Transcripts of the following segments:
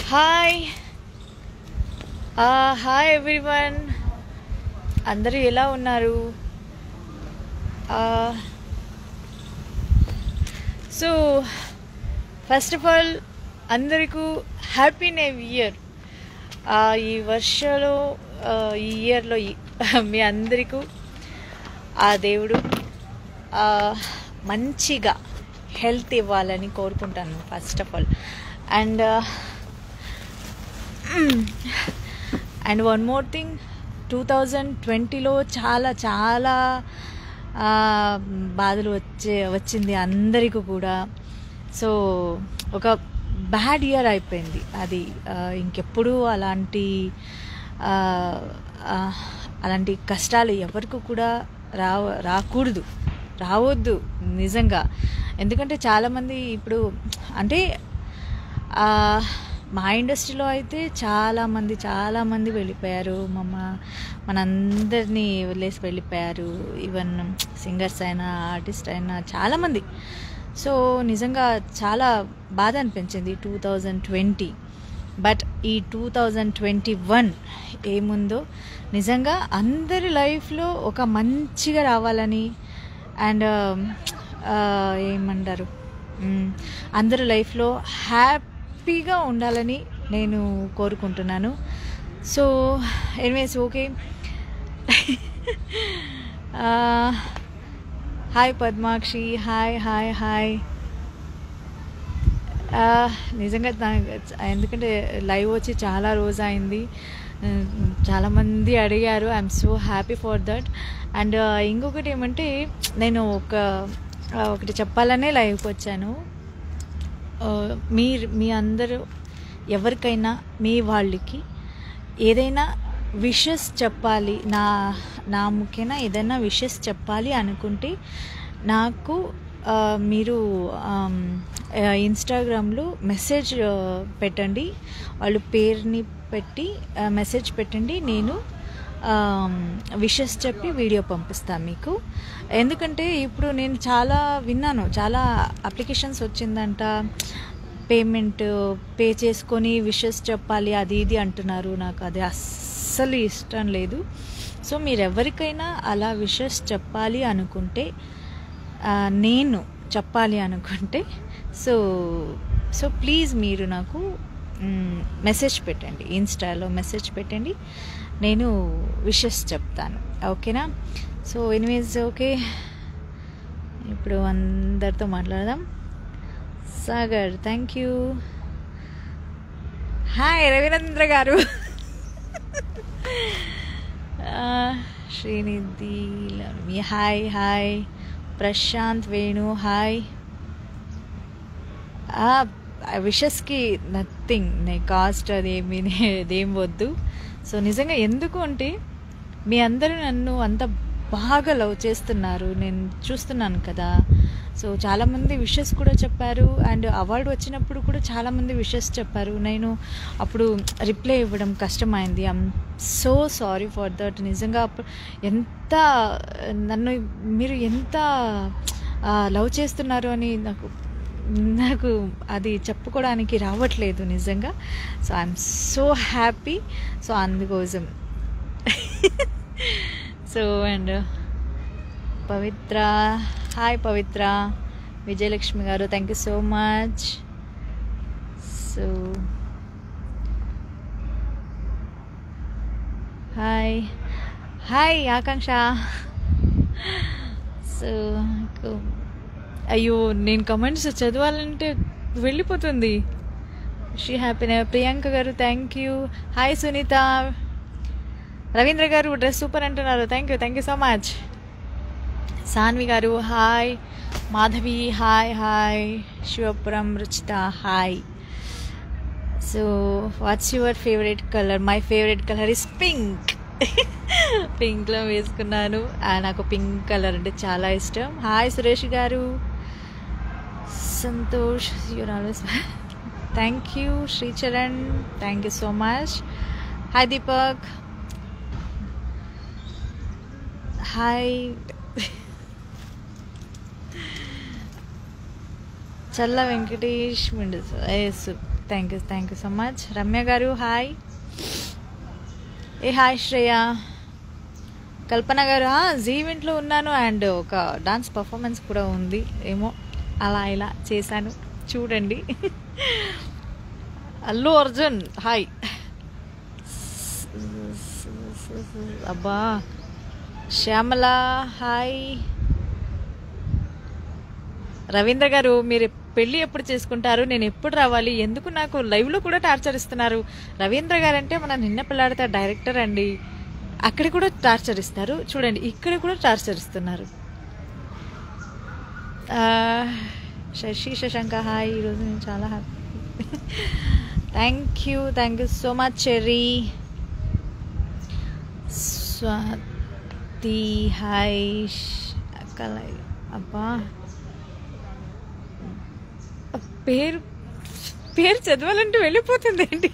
Hi hi everyone, అందరూ ఎలా ఉన్నారు? సో ఫస్ట్ ఆఫ్ ఆల్ అందరికీ హ్యాపీ న్యూ ఇయర్. ఈ వర్షంలో ఈ ఇయర్లో మీ అందరికీ ఆ దేవుడు మంచిగా హెల్త్ ఇవ్వాలని కోరుకుంటాను first of all. And one more thing, 2020లో చాలా చాలా బాధలు వచ్చింది అందరికీ కూడా. సో ఒక బ్యాడ్ ఇయర్ అయిపోయింది అది. ఇంకెప్పుడు అలాంటి కష్టాలు ఎవరికి కూడా రావద్దు నిజంగా. ఎందుకంటే చాలామంది ఇప్పుడు అంటే మా ఇండస్ట్రీలో అయితే చాలామంది వెళ్ళిపోయారు. మనందరినీ వదిలేసి వెళ్ళిపోయారు. ఈవెన్ సింగర్స్ అయినా ఆర్టిస్ట్ అయినా చాలామంది. సో నిజంగా చాలా బాధ అనిపించింది 2020. బట్ ఈ 2021 ఏముందో నిజంగా అందరి లైఫ్లో ఒక మంచిగా రావాలని అండ్ ఏమంటారు, అందరి లైఫ్లో హ్యాపీగా ఉండాలని నేను కోరుకుంటున్నాను. So anyways okay. Hi Padmakshi, hi hi hi. నిజంగా ఎందుకంటే లైవ్ వచ్చి చాలా రోజు అయింది, చాలామంది అడిగారు. I'm so happy for that. And ఇంకొకటి ఏమంటే, నేను ఒకటి చెప్పాలనే లైవ్కి వచ్చాను. మీ అందరూ ఎవరికైనా మీ వాళ్ళకి ఏదైనా విషెస్ చెప్పాలి, నా ముఖ్యంగా ఏదైనా విషెస్ చెప్పాలి అనుకుంటే నాకు మీరు ఇన్స్టాగ్రామ్లో మెసేజ్ పెట్టండి, వాళ్ళు పేరుని పెట్టి మెసేజ్ పెట్టండి. నేను విషెస్ చెప్పి వీడియో పంపిస్తాను మీకు. ఎందుకంటే ఇప్పుడు నేను చాలా విన్నాను, చాలా అప్లికేషన్స్ వచ్చిందంట, పేమెంట్ పే చేసుకొని విషెస్ చెప్పాలి అది ఇది అంటున్నారు. నాకు అది అస్సలు ఇష్టం లేదు. సో మీరు ఎవరికైనా అలా విషెస్ చెప్పాలి అనుకుంటే, నేను చెప్పాలి అనుకుంటే సో ప్లీజ్ మీరు నాకు మెసేజ్ పెట్టండి, ఇన్స్టాలో మెసేజ్ పెట్టండి, నేను విషెస్ చెప్తాను. ఓకేనా? సో ఎనీవేస్ ఓకే, ఇప్పుడు అందరితో మాట్లాడదాం. Sagar, thank you. Hi Ravindra garu. Srinidhi, hi hi. Prashant, Venu, hi. విషెస్కి నథింగ్, కాస్ట్ అదేం వద్దు. సో నిజంగా ఎందుకు అంటే, మీ అందరూ నన్ను అంత బాగా లవ్ చేస్తున్నారు, నేను చూస్తున్నాను కదా. సో చాలామంది విషెస్ కూడా చెప్పారు. అండ్ అవార్డు వచ్చినప్పుడు కూడా చాలామంది విషెస్ చెప్పారు. నేను అప్పుడు రిప్లై ఇవ్వడం కష్టమైంది. I'm so sorry for that. నిజంగా ఎంత నన్ను మీరు ఎంత లవ్ చేస్తున్నారు అని నాకు అది చెప్పుకోవడానికి రావట్లేదు నిజంగా. So I'm so happy. So అందుకోసం so and Pavitra, hi Pavitra. Vijayalakshmi garu, thank you so much. So hi hi Akanksha. So అయ్యో, నేను కమెంట్స్ చదవాలంటే వెళ్ళిపోతుంది. She happy. Priyanka garu, thank you. Hi Sunitha. Ravindra garu dress super అంటున్నారు, thank you so much. Sanvi garu, hi. Madhavi, hi hi. Shivapuram Ruchitha, hi. So what's your favourite colour? My favourite colour is pink. పింక్లో వేసుకున్నాను. నాకు pink colour అంటే చాలా ఇష్టం. Hi Suresh garu. Santosh, you're always. Thank you. Sricharan, thank you so much. Hi Deepak, hi. Challa Venkatesh, thank you so much. Ramya garu hi. Hi Shreya. కల్పన గారు G ఈవెంట్లో ఉన్నాను and ఒక డాన్స్ పర్ఫార్మెన్స్ కూడా ఉంది, ఏమో అలా ఇలా చేశాను చూడండి. అల్లు అర్జున్ హాయ్. అబ్బా శ్యామల హాయ్. రవీంద్ర గారు మీరు పెళ్ళి ఎప్పుడు చేసుకుంటారు, నేను ఎప్పుడు రావాలి, ఎందుకు నాకు లైవ్లో కూడా టార్చర్ ఇస్తున్నారు. రవీంద్ర గారు అంటే మన నిన్న పిల్లాడితే డైరెక్టర్ అండి, అక్కడ కూడా టార్చర్ ఇస్తారు చూడండి, ఇక్కడ కూడా టార్చర్ ఇస్తున్నారు. శశి శశాంక హాయ్. ఈరోజు నేను చాలా happy. Thank you so much Cherry. Swathi hi. అబ్బా పేరు చదవాలంటే వెళ్ళిపోతుంది ఏంటి.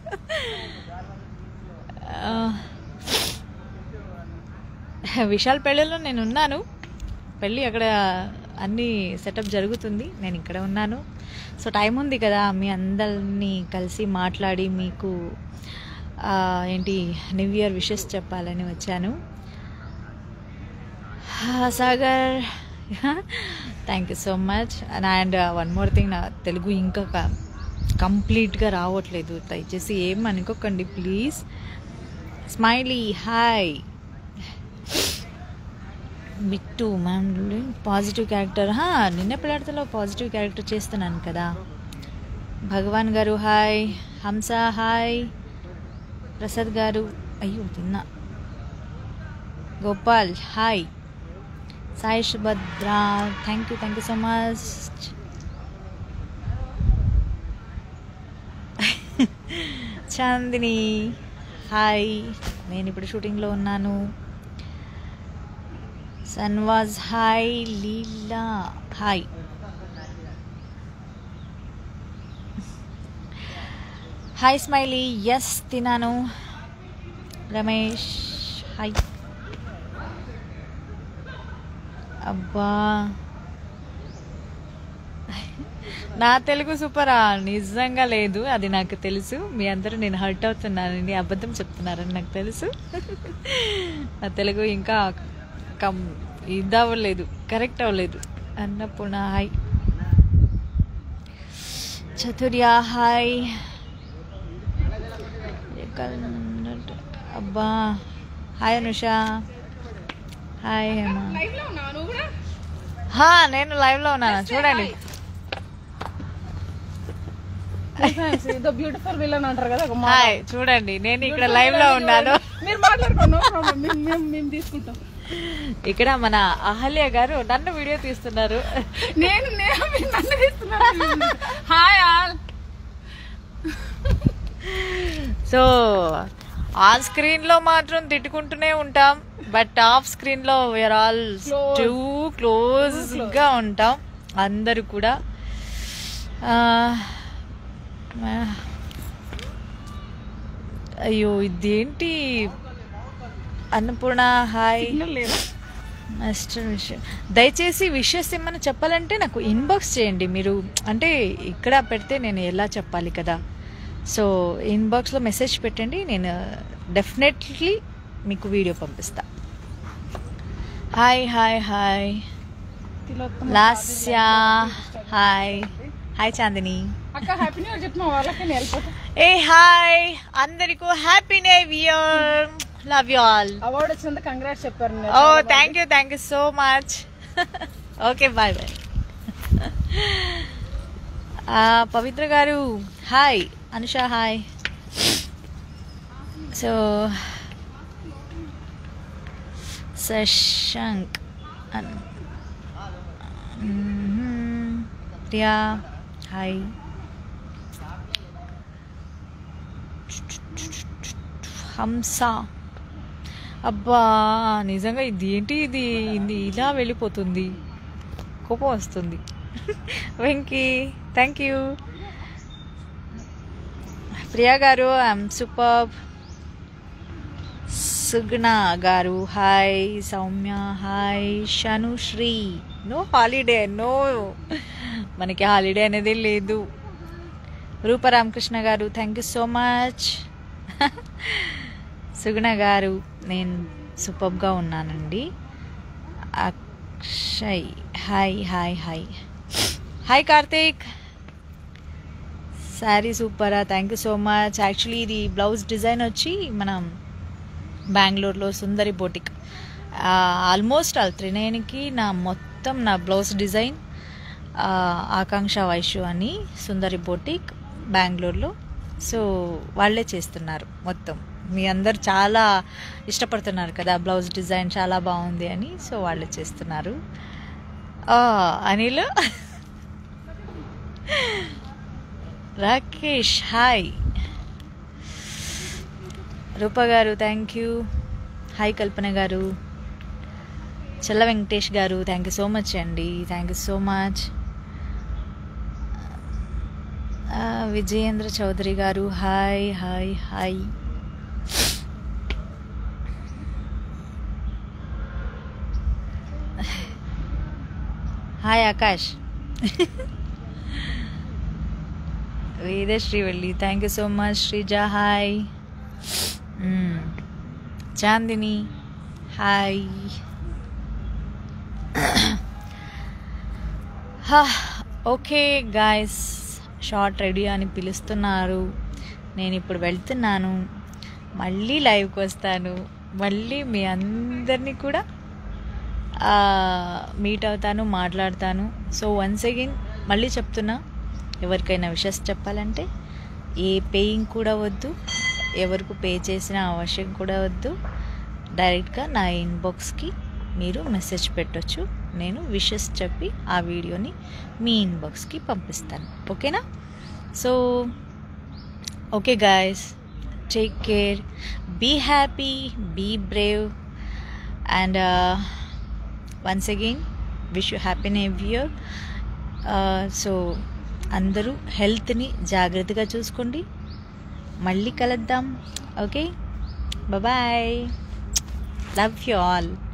విశాల్ పెళ్ళిలో నేను ఉన్నాను, పెళ్ళి అక్కడ అన్నీ సెటప్ జరుగుతుంది, నేను ఇక్కడ ఉన్నాను. సో టైం ఉంది కదా, మీ అందరినీ కలిసి మాట్లాడి మీకు ఏంటి న్యూ ఇయర్ విషెస్ చెప్పాలని వచ్చాను. Sagar thank you so much. And one more thing, నా తెలుగు ఇంకా కంప్లీట్గా రావట్లేదు, దయచేసి ఏం అనుకోకండి please. Smiley hi. Bittu ma'am positive character, నిన్న పిల్లాడితో పాజిటివ్ క్యారెక్టర్ చేస్తున్నాను కదా. భగవాన్ గారు హాయ్. హంస హాయ్. ప్రసాద్ గారు అయ్యో తిన్నా. Gopal hi. Sai Subhadra thank you so much. Chandini hi. నేను ఇప్పుడు షూటింగ్లో ఉన్నాను. సన్వాజ్ hi. Leela hi. Hi smiley yes తిన్నాను. రమేష్ హాయ్. అబ్బా నా తెలుగు సూపరా, నిజంగా లేదు, అది నాకు తెలుసు. మీ అందరూ నేను హర్ట్ అవుతున్నానండి, అబద్ధం చెప్తున్నారని నాకు తెలుసు. నా తెలుగు ఇంకా ఇది అవ్వలేదు, కరెక్ట్ అవ్వలేదు. అన్నపూర్ణ హాయ్. చతుర్య హాయ్. అబ్బా హాయ్ అనుష హాయ్. నేను లైవ్ లో ఉన్నాను చూడండి. బ్యూటిఫుల్ విలన్ అంటారు కదా, హాయ్ చూడండి, నేను ఇక్కడ లైవ్ లో ఉన్నాను. మీరు మాట్లాడుకోండి, మేము తీసుకుంటాం. ఇక్కడ మన అహల్య గారు నన్ను వీడియో తీస్తున్నారు. నేను నన్ను తీస్తున్నాను. Hi all. So on screen లో మాత్రం తిట్టుకుంటూనే ఉంటాం, బట్ ఆఫ్ స్క్రీన్ లో వీఆర్ ఆల్ టూ క్లోజ్ గా ఉంటాం అందరు కూడా. అయ్యో ఇదేంటి అన్నపూర్ణ హాయ్. నెక్స్ట్ విషయం, దయచేసి విషెస్ ఏమన్నా చెప్పాలంటే నాకు ఇన్బాక్స్ చేయండి మీరు, అంటే ఇక్కడ పెడితే నేను ఎలా చెప్పాలి కదా. సో ఇన్బాక్స్లో మెసేజ్ పెట్టండి, నేను డెఫినెట్లీ మీకు వీడియో పంపిస్తా. Hi hi hi. Lasya hi. Hi Chandini. ఏ హాయ్ అందరికీ happy new year. Love you all. Award వచ్చినందుకు కంగ్రాట్స్ చెప్పారు. Oh thank you so much. Okay bye bye. Pavitra garu hi. Anusha hi. So Shashank Priya hi. Hamsa అబ్బా నిజంగా ఇది ఏంటి, ఇది ఇలా వెళ్ళిపోతుంది, కోపం వస్తుంది. Venky thank you. ప్రియా గారు I'm super. Sugna garu hi. Soumya hi. Shanushri no holiday, no మనకి హాలిడే అనేది లేదు. Ruparamakrishna garu thank you so much. Suguna garu నేను సూపర్గా ఉన్నానండి. Akshay hi hi hi hi Karthik. Sari సూపరా, thank you so much. Actually ఇది బ్లౌజ్ డిజైన్ వచ్చి మనం బెంగళూరులో సుందరి బోటిక్, ఆల్మోస్ట్ త్రినేనికి మొత్తం నా బ్లౌజ్ డిజైన్ ఆకాంక్ష వైశ్యు అని సుందరి బోటిక్ బెంగళూరులో. సో వాళ్ళే చేస్తున్నారు మొత్తం. మీ అందరు చాలా ఇష్టపడుతున్నారు కదా బ్లౌజ్ డిజైన్ చాలా బాగుంది అని, సో వాళ్ళే చేస్తున్నారు. అనిల్ రాకేష్ హాయ్. రూప గారు థ్యాంక్ యూ. హాయ్ కల్పన గారు. Challa Venkatesh garu thank you so much అండి, thank you so much. Vijayendra Chowdary garu hi hi hi. Hi Akash. Vedasrivalli thank you so much. Sreeja hi. Chandini hi. Okay guys, shot ready అని పిలుస్తున్నారు. నేను ఇప్పుడు వెళ్తున్నాను, మళ్ళీ లైవ్కి వస్తాను, మళ్ళీ మీ అందరినీ కూడా మీట్ అవుతాను, మాట్లాడతాను. సో వన్స్ అగైన్ మళ్ళీ చెప్తున్నా, ఎవరికైనా విషెస్ చెప్పాలంటే ఏ పేయింగ్ కూడా వద్దు, ఎవరికి పే చేసిన అవసరం కూడా వద్దు. డైరెక్ట్గా నా ఇన్బాక్స్కి మీరు మెసేజ్ పెట్టొచ్చు, నేను విషెస్ చెప్పి ఆ వీడియోని మీ ఇన్బాక్స్కి పంపిస్తాను. ఓకేనా? So okay guys, take care, be happy, be brave, and once again wish you happy new year. So అందరూ హెల్త్ని జాగ్రత్తగా చూసుకోండి. మళ్ళీ కలుద్దాం. Okay, bye, love you all.